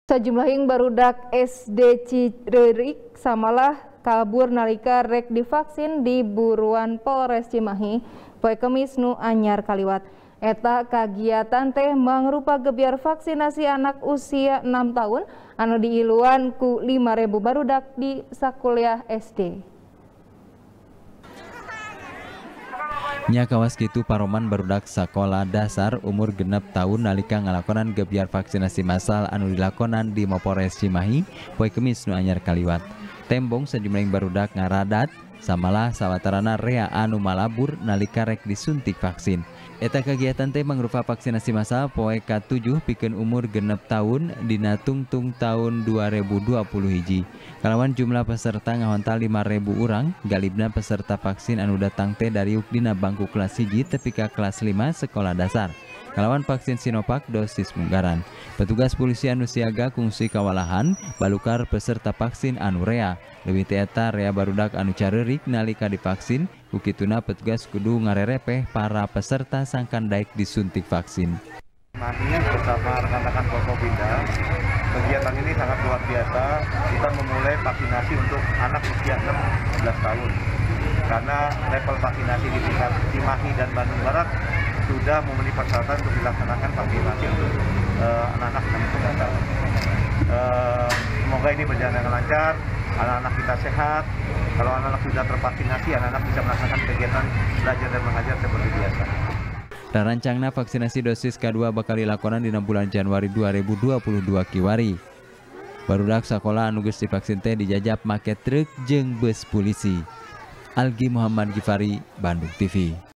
Sajumlahing barudak SD Cirerik samalah kabur nalika rek divaksin di buruan Polres Cimahi poe Kemis nu anyar kaliwat. Eta kagiatan teh mangrupa gebiar vaksinasi anak usia 6 tahun anu diiluan ku 5.000 barudak di sakuliah SD. Nya kawas kitu paroman barudak sakola dasar umur genep tahun nalika ngalakonan gebiar vaksinasi massal anu dilakonan di Mapolres Cimahi poe Kemis nu anyar kaliwat. Tembong sajumlahing barudak ngaradat samalah sawatarana rea anu malabur nalika rek disuntik vaksin. Eta kegiatan teh mangrupa vaksinasi massal poe ka-7 pikeun umur genep tahun dina tungtung tahun 2020 hiji. Kalawan jumlah peserta ngahontal 5.000 urang, galibna peserta vaksin anu datang teh dariuk dina bangku kelas 1 tepi ka kelas 5 sekolah dasar. Kalawan vaksin Sinovac dosis munggaran. Petugas polisi anu siaga kungsi kawalahan balukar peserta vaksin anu rea. Leuwih teh eta rea barudak anu careurik nalika divaksin, ukituna petugas kudu ngarerepeh para peserta sangkan daek disuntik vaksin. Bersama rekan-rekan Forkopimda, kegiatan ini sangat luar biasa. Kita memulai vaksinasi untuk anak usia 16 tahun. Karena level vaksinasi di tingkat Cimahi dan Bandung Barat sudah memenuhi persyaratan untuk dilaksanakan vaksinasi untuk anak-anak dan penduduk. Semoga ini berjalan dengan lancar, anak-anak kita sehat. Kalau anak-anak sudah tervaksinasi, anak-anak bisa melaksanakan kegiatan belajar dan mengajar seperti biasa. Rancangna vaksinasi dosis kedua bakal dilakonan dina bulan Januari 2022 kiwari. Barudak sakola anu geus divaksin teh dijajab make truk jeung bus polisi. Algi Muhammad Gifari, Bandung TV.